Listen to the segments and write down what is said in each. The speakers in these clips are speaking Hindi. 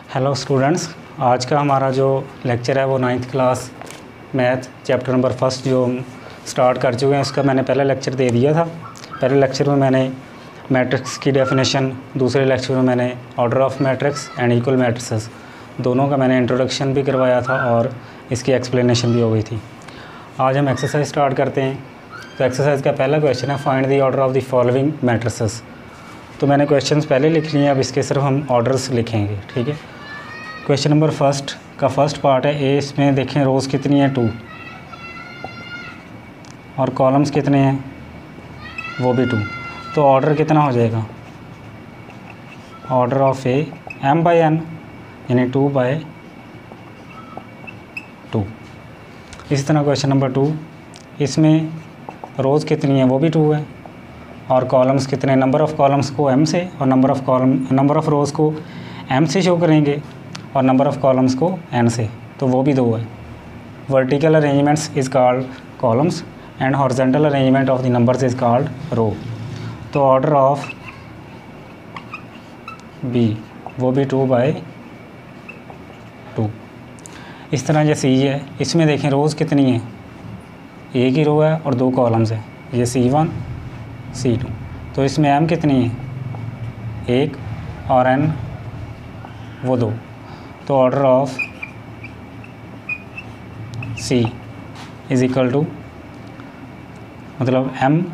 हेलो स्टूडेंट्स, आज का हमारा जो लेक्चर है वो 9th class math chapter number first जो हम स्टार्ट कर चुके हैं उसका मैंने पहला लेक्चर दे दिया था। पहले लेक्चर में मैंने मैट्रिक्स की डेफिनेशन, दूसरे लेक्चर में मैंने order of matrix and equal matrices दोनों का मैंने इंट्रोडक्शन भी करवाया था और इसकी एक्सप्लेनेशन भी हो गई थी। आज हम एक्सरसाइज स्टार्ट करते हैं। तो एक्सरसाइज का पहला क्वेश्चन है find the order of the following matrices. तो मैंने क्वेश्चंस पहले लिख लिए हैं, अब इसके सिर्फ हम ऑर्डर्स लिखेंगे। ठीक है, क्वेश्चन नंबर फर्स्ट का फर्स्ट पार्ट है ए। इसमें देखें रोज़ कितनी है 2 और कॉलम्स कितने हैं वो भी 2। तो ऑर्डर कितना हो जाएगा? ऑर्डर ऑफ ए m/n यानी 2/2। इसी तरह क्वेश्चन नंबर 2, इसमें रोज़ कितनी है वो भी 2 है और कॉलम्स कितने, नंबर ऑफ़ कॉलम्स को m से और नंबर ऑफ़ रोज़ को m से शो करेंगे और नंबर ऑफ़ कॉलम्स को n से, तो वो भी 2 है। Vertical arrangements is called columns and horizontal arrangement of the numbers is called row. तो ऑर्डर ऑफ b वो भी 2/2। इस तरह ये c है, इसमें देखें रोज़ कितनी है, एक ही रो है और 2 कॉलम्स है, ये c1 c2। तो इसमें m कितनी है, 1 और n वो 2। तो order of c is equal to मतलब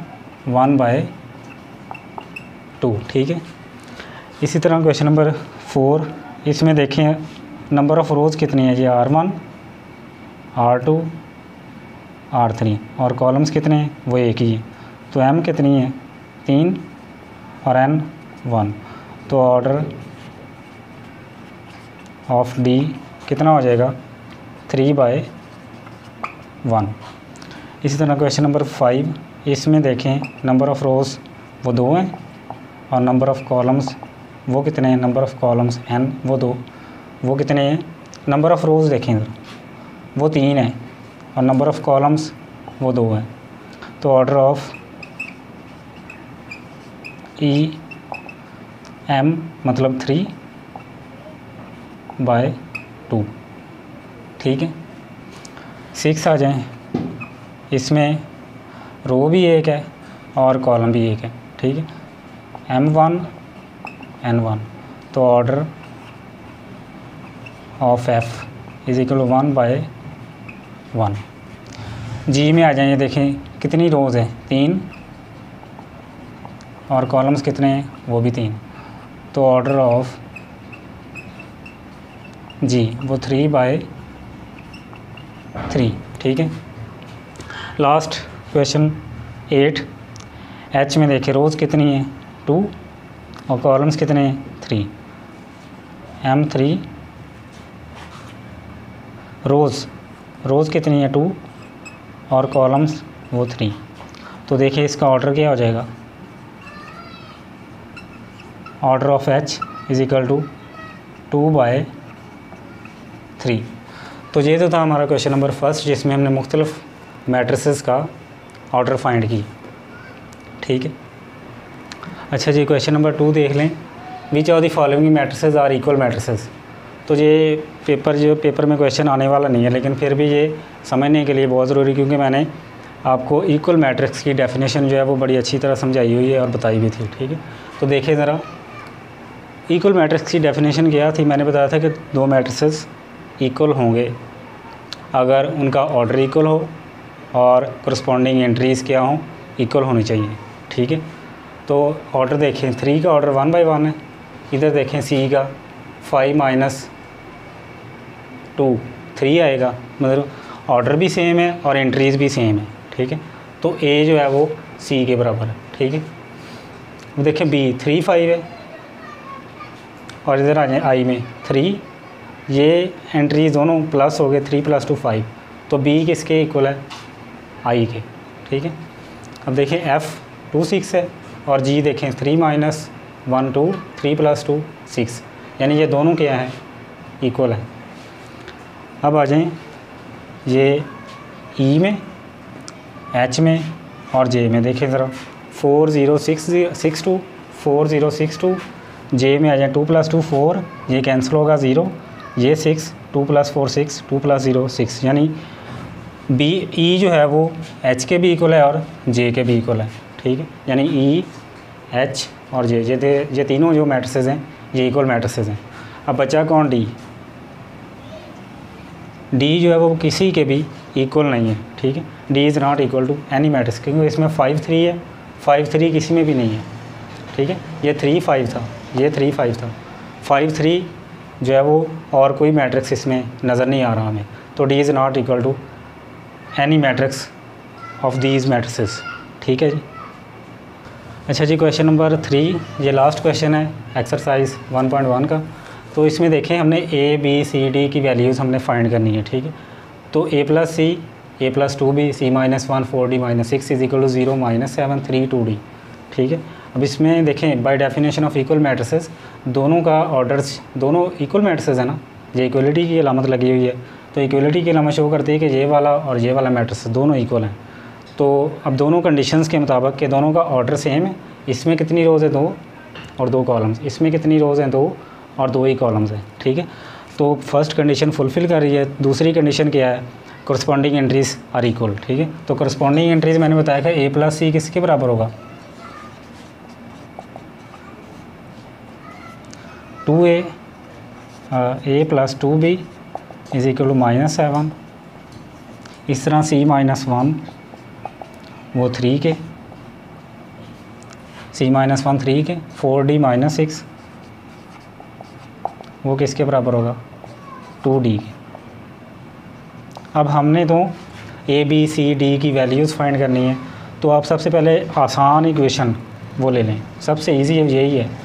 m1/2। ठीक है, इसी तरह क्वेश्चन नंबर 4, इसमें देखें नंबर ऑफ़ रोज़ कितनी है, ये r1 r2 r3 और कॉलम्स कितने हैं वो एक ही है। तो m कितनी है 3 और n 1। तो ऑर्डर ऑफ d कितना हो जाएगा 3/1। इसी तरह क्वेश्चन नंबर 5, इसमें देखें नंबर ऑफ़ रोज़ वो 2 हैं और नंबर ऑफ़ कॉलम्स वो कितने हैं, नंबर ऑफ़ कॉलम्स n वो 2, वो कितने हैं, नंबर ऑफ़ रोज़ देखें वो 3 है और नंबर ऑफ़ कॉलम्स वो 2 है। तो ऑर्डर ऑफ ई m मतलब 3/2। ठीक है, 6 आ जाएं, इसमें रो भी एक है और कॉलम भी एक है। ठीक है, m1 n1। तो order of f is equal 1/1। जी में आ जाएंगे, देखें कितनी रोज़ है 3 और कॉलम्स कितने हैं वो भी 3। तो ऑर्डर ऑफ जी वो 3/3। ठीक है, लास्ट क्वेश्चन 8, एच में देखें रोज़ कितनी है 2 और कॉलम्स कितने हैं 3, m3 रोज़ कितनी है 2 और कॉलम्स वो 3। तो देखिए इसका ऑर्डर क्या हो जाएगा, order of h is equal to 2/3। तो ये तो था हमारा क्वेश्चन नंबर फर्स्ट, जिसमें हमने मुख्तलिफ मैट्रिसेस का ऑर्डर फाइंड की। ठीक है, अच्छा जी, क्वेश्चन नंबर 2 देख लें। Which of the following matrices are equal matrices. तो ये पेपर में क्वेश्चन आने वाला नहीं है, लेकिन फिर भी ये समझने के लिए बहुत ज़रूरी, क्योंकि मैंने आपको इक्वल मैट्रिक्स की डेफिनेशन जो है वो बड़ी अच्छी तरह समझाई हुई है और बताई भी थी। ठीक है, तो देखिए ज़रा इक्वल मैट्रिक्स की डेफिनेशन क्या थी। मैंने बताया था कि 2 मैट्रिसेस इक्वल होंगे अगर उनका ऑर्डर इक्वल हो और करस्पॉन्डिंग एंट्रीज़ क्या हों, इक्वल होनी चाहिए। ठीक है, तो ऑर्डर देखें 3 का ऑर्डर 1/1 है, इधर देखें c का 5 - 2 3 आएगा, मतलब ऑर्डर भी सेम है और एंट्रीज़ भी सेम है। ठीक है, तो a जो है वो c के बराबर है। ठीक है, अब देखें b 3 5 है और इधर आ जाए i में 3, ये एंट्रीज दोनों प्लस हो गए, 3 + 2 5। तो b किसके इक्वल है, i के। ठीक है, अब देखें f 2 6 है और g देखें 3 - 1 2 3 + 2 6, यानी ये दोनों क्या हैं, इक्वल है। अब आ जाएं ये e में, h में और j में। देखें ज़रा 4 0 6 2 4 0 6 2 जे में आ जाए 2 + 2 4, ये कैंसिल होगा 0, ये 6, 2 + 4 6, 2 + 0 6, यानी बी ई जो है वो एच के भी इक्वल है और जे के भी इक्वल है, ठीक है। यानी ई एच और जे ये तीनों जो मैट्रिसेस हैं ये इक्वल मैट्रिसेस हैं। अब बचा कौन, डी। डी जो है वो किसी के भी इक्वल नहीं है, ठीक है। D is not equal to any matrix, क्योंकि इसमें 5 3 है, 5 3 किसी में भी नहीं है, ठीक है। ये 3 5 था, ये 3 5 था, 5 3 जो है वो और कोई मैट्रिक्स इसमें नज़र नहीं आ रहा हमें, तो D is not equal to any matrix of these matrices, ठीक है जी। अच्छा जी, क्वेश्चन नंबर 3, ये लास्ट क्वेश्चन है एक्सरसाइज 1.1 का। तो इसमें देखें हमने ए बी सी डी की वैल्यूज़ हमने फाइंड करनी है, ठीक है। तो a + c, a + 2b, c - 1 4d - 6 = 0 - 7 3 2d, ठीक है। अब इसमें देखें by definition of equal matrices दोनों का ऑर्डर्स, दोनों इक्वल मैट्रिसेस है ना, ये इक्वलिटी की अलामत लगी हुई है, तो इक्वलिटी की अलामत शो करती है कि ये वाला और ये वाला मैट्रिसेस दोनों इक्वल हैं। तो अब दोनों कंडीशंस के मुताबिक कि दोनों का ऑर्डर सेम है, इसमें कितनी रोज़ है 2 और 2 कॉलम्स, इसमें कितनी रोज़ हैं 2 और 2 ही कॉलम्स हैं, ठीक है। तो फर्स्ट कंडीशन फुलफ़िल कर रही है। दूसरी कंडीशन क्या है, करस्पॉन्डिंग एंट्रीज़ आर इक्वल, ठीक है। तो करस्पॉन्डिंग एंट्रीज़ मैंने बताया था a + c किसके बराबर होगा, 2a + 2b = -7, इस तरह c - 1 वो 3 के, c - 1 3 के, 4d - 6 वो किसके बराबर होगा, 2d के। अब हमने तो ए बी सी डी की वैल्यूज़ फाइंड करनी है, तो आप सबसे पहले आसान इक्वेशन वो ले लें, सबसे इजी यही है,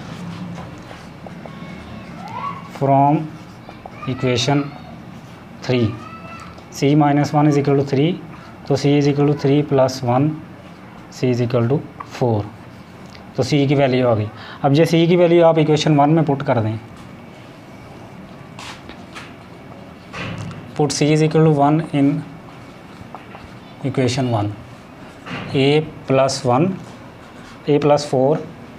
फ्रॉम इक्वेशन 3 c - 1 = 3, तो c = 3 + 1, c = 4, तो c की वैल्यू आ गई। अब ये c की वैल्यू आप इक्वेशन 1 में पुट कर दें, put c = 1 in equation 1, a + 1 a + 4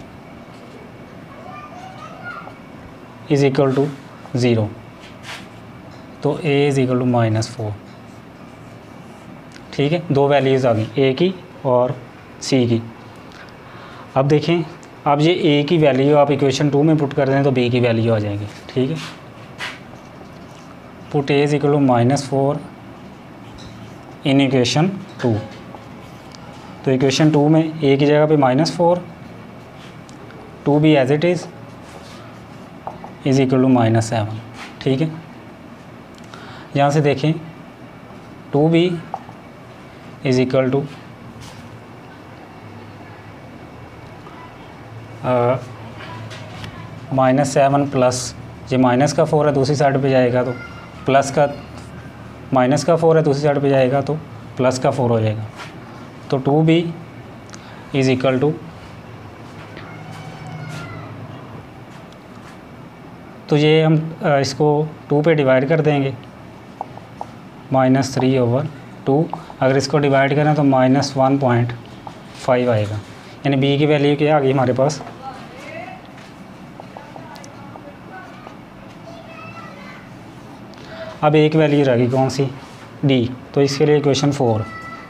= 0, तो a = -4, ठीक है। दो वैल्यूज़ आ गई, a की और c की। अब देखें, अब ये a की वैल्यू आप इक्वेशन 2 में पुट कर दें तो b की वैल्यू आ जाएगी, ठीक है। पुट a = -4 इन इक्वेशन 2, तो इक्वेशन 2 में a की जगह पे -4, 2b एज इट इज़ = -7, ठीक है। यहाँ से देखें 2b = -7 प्लस ये माइनस का 4 है दूसरी साइड पे जाएगा तो प्लस का, माइनस का 4 है दूसरी साइड पे जाएगा तो प्लस का 4 हो जाएगा, तो 2b = तो ये हम इसको 2 पे डिवाइड कर देंगे, -3/2, अगर इसको डिवाइड करें तो -1.5 आएगा, यानी b की वैल्यू क्या आ गई हमारे पास, अब एक वैल्यू रह गई कौन सी, d, तो इसके लिए equation 4,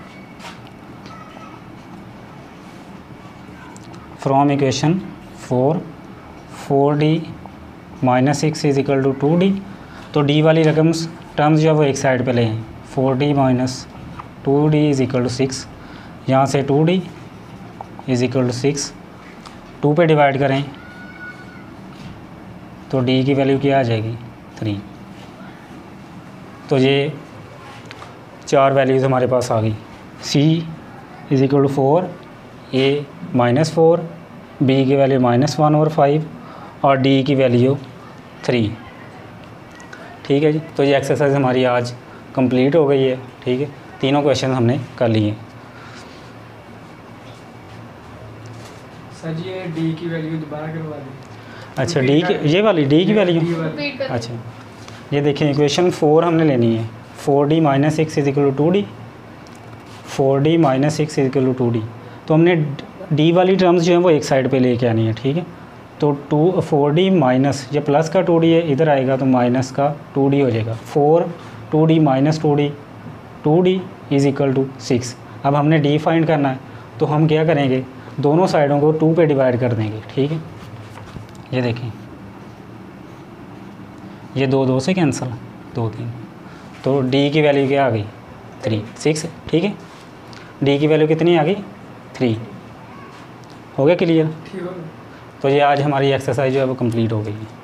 from equation 4 4d - 6 = 2d, तो d वाली टर्म्स जो है वो एक साइड पे ले हैं, 4d - 2d = 6, यहाँ से 2d = 6, 2 पे डिवाइड करें तो d की वैल्यू क्या आ जाएगी, 3, तो ये 4 वैल्यूज़ हमारे पास आ गई, c = 4, a -4, b की वैल्यू -1 और 5 और d की वैल्यू 3, ठीक है जी। तो ये एक्सरसाइज हमारी आज कंप्लीट हो गई है, ठीक है। तीनों क्वेश्चन हमने कर लिए। सर जी ये डी की वैल्यू दोबारा करवा दें। अच्छा डी की, ये वाली डी की वैल्यू, अच्छा ये देखें इक्वेशन 4 हमने लेनी है, 4d - 6 = 2d, 4d - 6 = 2d, तो हमने d वाली टर्म्स जो है वो एक साइड पे लेके आनी है, ठीक है। तो 4D माइनस, ये प्लस का 2D है, इधर आएगा तो माइनस का 2D हो जाएगा। 4 2D minus 2D is equal to 6। अब हमने D फाइंड करना है, तो हम क्या करेंगे, दोनों साइडों को 2 पे डिवाइड कर देंगे। ठीक है, ये देखें, ये 2 2 से कैंसिल, 2 3, तो D की वैल्यू क्या आ गई, 3 6। ठीक है, D की वैल्यू कितनी आ गई, 3। हो गया क्लियर? ठीक हो। तो ये आज हमारी एक्सरसाइज जो है वो कंप्लीट हो गई है।